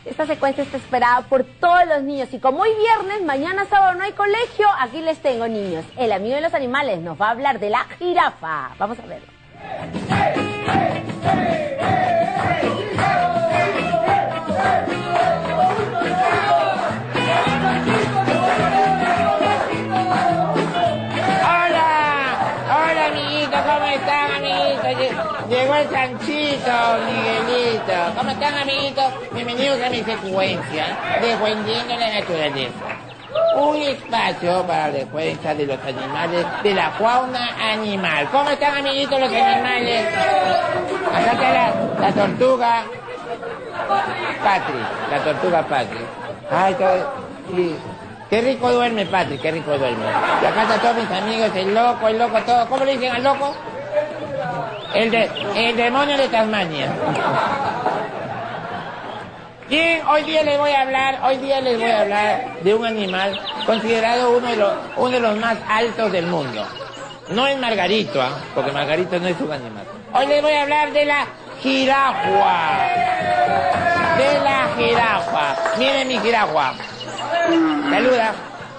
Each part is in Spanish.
Esta secuencia está esperada por todos los niños y como hoy viernes, mañana sábado no hay colegio, aquí les tengo, niños. El amigo de los animales nos va a hablar de la jirafa. Vamos a verlo. Hola, amiguitos, ¿cómo están, amiguitos? Llegó el chanchito, Miguelito. ¿Cómo están, amiguitos? Bienvenidos a mi secuencia, Defendiendo la Naturaleza. Un espacio para la defensa de los animales, de la fauna animal. ¿Cómo están, amiguitos, los animales? Acá está la tortuga Patrick, la tortuga Patrick. Ay, sí. Qué rico duerme, Patrick, qué rico duerme. Y acá están todos mis amigos, el loco, todo. ¿Cómo le dicen al loco? El demonio de Tasmania. Bien, hoy día les voy a hablar de un animal considerado uno de los más altos del mundo. No es Margarito, porque Margarito no es un animal. Hoy les voy a hablar de la jirafa. De la jirafa. Miren mi jirafa. Saluda.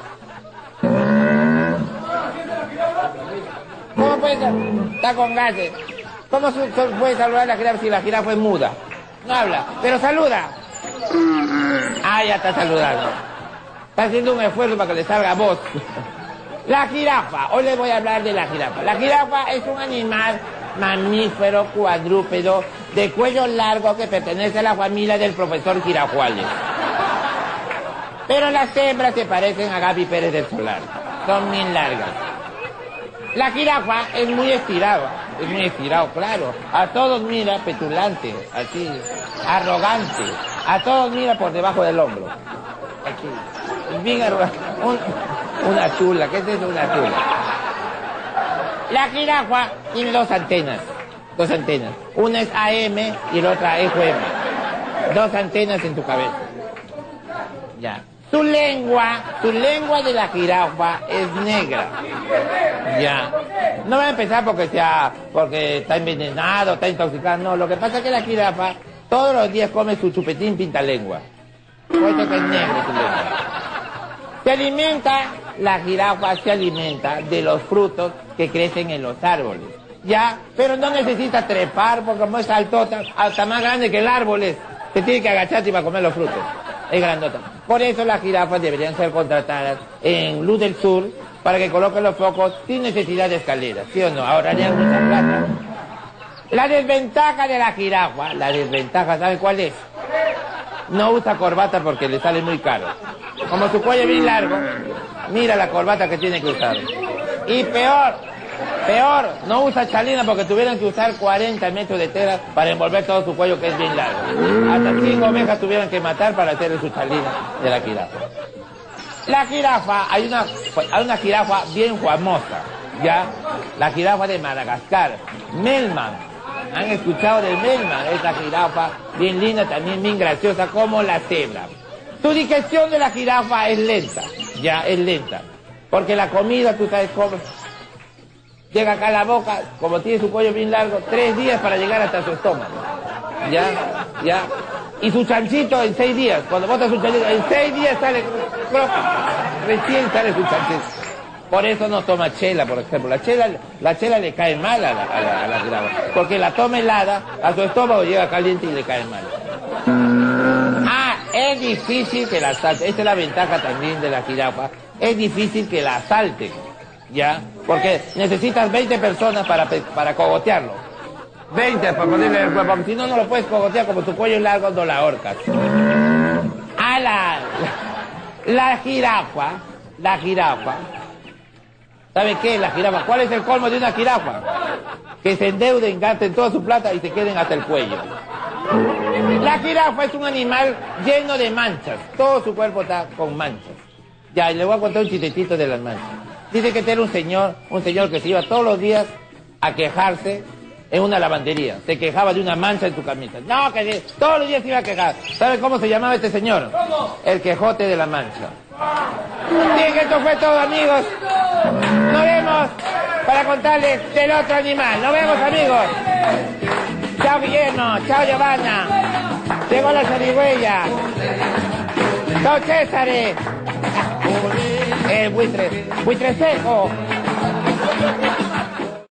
¿Cómo puede ser? Está con gases. ¿Cómo puede saludar a la jirafa si la jirafa es muda? No habla, pero saluda. Ah, ya está saludando. Está haciendo un esfuerzo para que le salga voz. La jirafa. Hoy les voy a hablar de la jirafa. La jirafa es un animal mamífero cuadrúpedo de cuello largo que pertenece a la familia del profesor Girajuales. Pero las hembras se parecen a Gaby Pérez del Solar. Son bien largas. La jirafa es muy estirado, claro. A todos mira petulante, así, arrogante. A todos mira por debajo del hombro. Aquí, bien arrogante. Una tula, ¿qué es eso? Una tula. La jirafa tiene dos antenas. Una es AM y la otra es FM. Dos antenas en tu cabeza. Ya. Su lengua de la jirafa es negra. Ya. No va a empezar porque está envenenado, está intoxicado. No, lo que pasa es que la jirafa todos los días come su chupetín pintalengua. Por eso que es negro su lengua. La jirafa se alimenta de los frutos que crecen en los árboles. Ya, pero no necesita trepar porque como es altota, hasta más grande que el árbol es. Se tiene que agachar y va a comer los frutos. Es grandota. Por eso las jirafas deberían ser contratadas en Luz del Sur para que coloquen los focos sin necesidad de escaleras, ¿sí o no? Ahorrarían mucha plata. La desventaja de la jirafa, ¿saben cuál es? No usa corbata porque le sale muy caro. Como su cuello es bien largo, mira la corbata que tiene que usar. Y peor, no usa chalina porque tuvieran que usar 40 metros de tela para envolver todo su cuello que es bien largo. Hasta 5 ovejas tuvieran que matar para hacer su chalina de la jirafa. La jirafa, hay una jirafa bien famosa, ¿ya? La jirafa de Madagascar, Melman. ¿Han escuchado del Melman? Esa jirafa bien linda, también bien graciosa como la cebra. Su digestión de la jirafa es lenta, ya, es lenta. Porque la comida, tú sabes cómo, llega acá a la boca, como tiene su cuello bien largo, 3 días para llegar hasta su estómago. Ya. Y su chanchito en 6 días, cuando botas su chanchito, en 6 días sale, recién sale su chanchito. Por eso no toma chela, por ejemplo. La chela le cae mal a la jirafa, porque la toma helada, a su estómago llega caliente y le cae mal. Es difícil que la asalten. Esta es la ventaja también de la jirafa. Es difícil que la asalten, ¿ya? Porque necesitas 20 personas para cogotearlo. 20 para ponerle el cuerpo, porque si no, no lo puedes cogotear, como tu cuello es largo, no la ahorcas. La jirafa. ¿Sabe qué? La jirafa. ¿Cuál es el colmo de una jirafa? Que se endeuden, gasten toda su plata y se queden hasta el cuello. La jirafa es un animal lleno de manchas. Todo su cuerpo está con manchas. Ya, y le voy a contar un chistecito de las manchas. Dice que era un señor que se iba todos los días a quejarse en una lavandería. Se quejaba de una mancha en su camisa. No, que todos los días se iba a quejar. ¿Sabe cómo se llamaba este señor? ¿Cómo? El Quejote de la Mancha. Bien, esto fue todo, amigos. Nos vemos para contarles del otro animal. Nos vemos, amigos. Chao, Guillermo. Chao, Giovanna. Llegó la zarigüeya. Don César. Buitre seco.